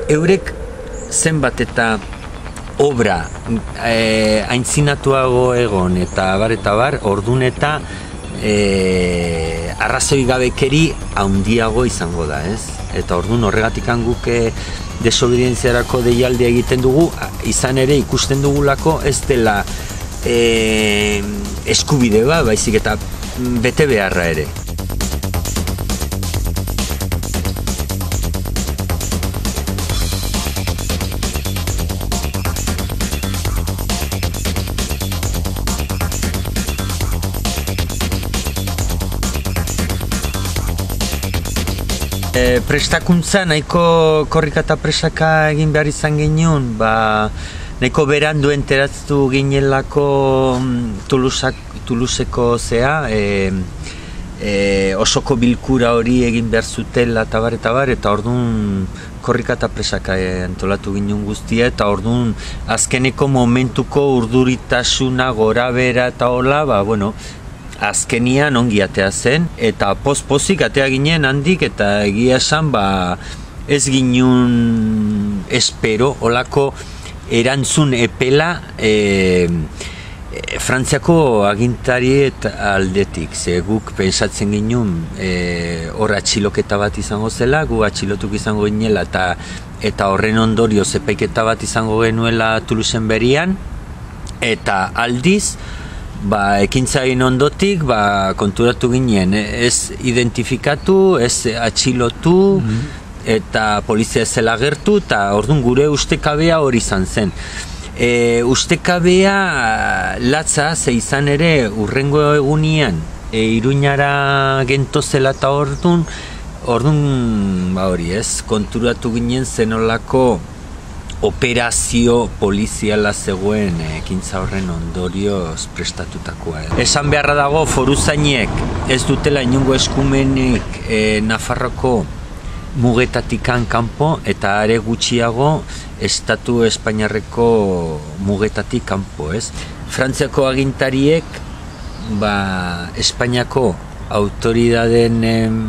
eurek zenbat eta obra aintzinatuago egon eta bar, ordun eta arrazoi gabekeri handiago izango da, ez? Eta ordun horregatik guk desobedientziarako deialdia egiten dugu, izan ere ikusten dugulako ez dela eskubide bat, baizik eta bete beharra ere. Prestakuntza nahiko korrika eta presaka egin behar izan genuen, nahiko berandu enteraztu ginelako Toulouseko osoko bilkura hori egin behar zutela eta bar, eta orduan korrika eta presaka antolatu ginen guztia, eta orduan azkeneko momentuko urduritasuna gora bera eta hola, azkenian ongi atea zen, eta pozik atea ginen handik, eta egia esan ez ginen espero olako erantzun epela Frantziako agintari aldetik, ze guk pensatzen ginen hor atxiloketa bat izango zela, gu atxilotuk izango ginela, eta horren ondorioz epaiketa bat izango genuela Toulousen berian, eta aldiz ekintzain ondotik konturatu ginen, ez identifikatu, ez atxilotu, eta polizia ez zela gertu, eta orduan gure ustekabea hori izan zen. Ustekabea latza, ze izan ere urrengo egunian Iruñara gentozela eta orduan hori ez, konturatu ginen zenolako operazio poliziala zegoen ekintza horren ondorioz prestatutakoa. Esan beharra dago foruzainek ez dutela inongo eskumenik Nafarroko mugetatikan kanpo, eta are gutxiago Estatu Espainiarreko mugetatik kanpo, ez? Frantziako agintariek Espainiako autoridadeen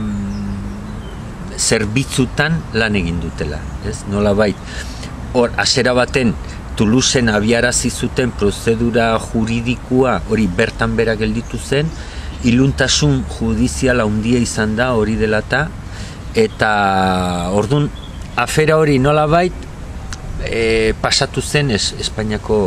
zerbitzutan lan egin dutela, ez? Nolabait, hor, hasiera baten Toulousen abiarazi zuten prozedura juridikoa hori bertan bera gelditu zen, iluntasun judiziala handia izan da hori dela eta orduan afera hori nolabait pasatu zen Espainiako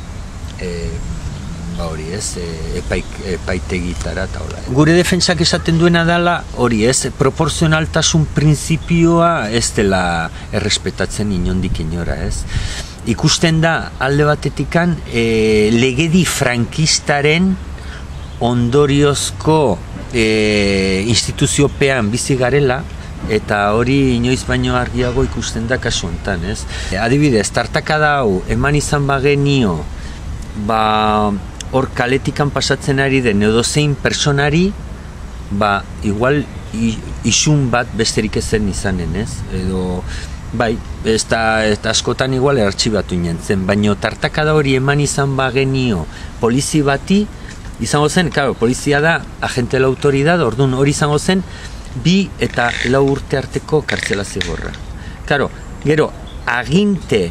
epaitegitara eta hola. Gure defentsak esaten duena dela hori ez, proporzionaltasun printzipioa ez dela errespetatzen inondik inora, ez. Ikusten da alde batetikan legedi frankistaren ondoriozko instituziopean bizi garela, eta hori inoiz baino argiago ikusten da kasu honetan, ez. Adibidez, tartakada hau eman izan bagenio, hor kaletikan pasatzen ari den edozein personari, igual isun bat besterik ezen izanen, ez? Edo, eta askotan igual artxibatu nintzen, baina tartakada hori eman izan bagenio polizi bati, izango zen, polizia da agente de la autoridad, orduan hori izango zen 2 eta 4 urte arteko kartzela zigorra. Gero, aginte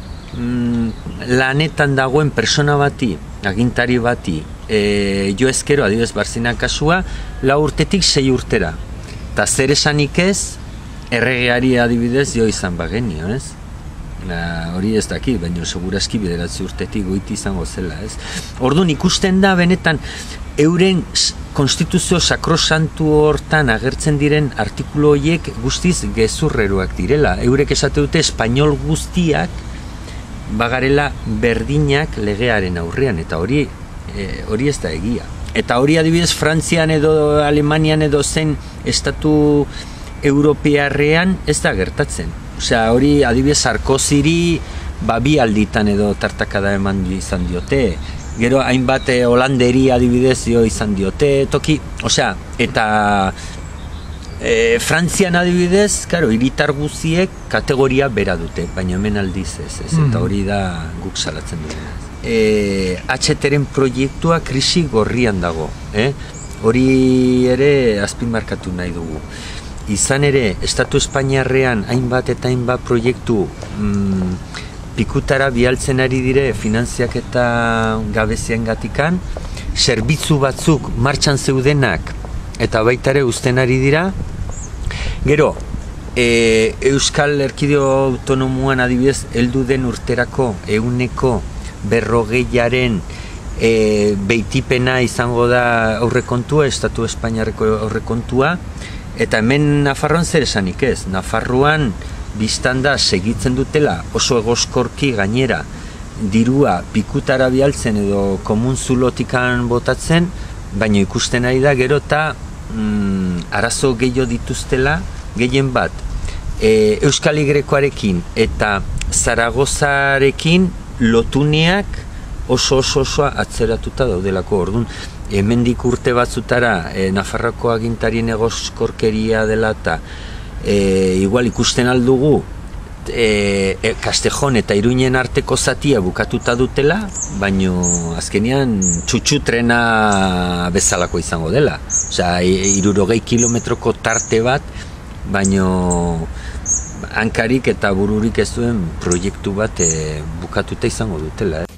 lanetan dagoen persona bati, agintari bati, jo ezkero, adibidez Barzina kasua, 4 urtetik 6 urtera. Eta zer esanik ez, erregeari adibidez jo izan bagenio, ez? Hori ez daki, baina segurazki 9 urtetik goiti izango zela, ez? Orduan ikusten da benetan euren konstituzio sakrosantu hortan agertzen diren artikulu horiek guztiz gezurreroak direla. Eurek esate dute espainol guztiak bagarela berdinak legearen aurrean, eta hori ez da egia. Eta hori adibidez Frantzian edo Alemanian edo zen estatu europearrean ez da gertatzen. Osea, hori adibidez Sarkozyri 2 alditan edo tartakada eman izan diote. Gero hainbat Holanderi adibidez izan diote, toki, osea, eta Frantzian adibidez, hiritar guziek kategoria bera dute, baina hemen aldiz ez, eta hori da guk salatzen dugu. HTren proiektua krisi gorrian dago, hori ere azpimarkatu nahi dugu. izan ere, Estatu Espainiarrean hainbat eta hainbat proiektu pikutara bialtzen ari dire finantziak eta gabezien gatikan, zerbitzu batzuk martxan zeudenak eta baitare uzten ari dira. Gero, Euskal Erkidego Autonomoan adibidez, heldu den urterako 40%aren behitipena izango da aurrekontua, Estatu Espainiarreko aurrekontua, eta hemen Nafarroan zer esanik ez. Nafarroan biztanda segitzen dutela oso egoskorki gainera dirua pikutara bialtzen edo komun zulotikan botatzen, baina ikusten ari da gero eta arazo gehiago dituztela, gehien bat Euskal Y-arekin eta Zaragozarekin lotuneak oso atzeratuta daudelako. Orduan, hemendik urte batzutara Nafarroako agintarien egoskorkeria dela eta igual ikusten aldugu Castejon eta Iruinen arteko zatia bukatuta dutela, baino azkenean txutxutrena bezalako izango dela. Osea, 60 kilometroko tarte bat, baino hankarik eta bururik ez duen proiektu bat bukatuta izango dutela.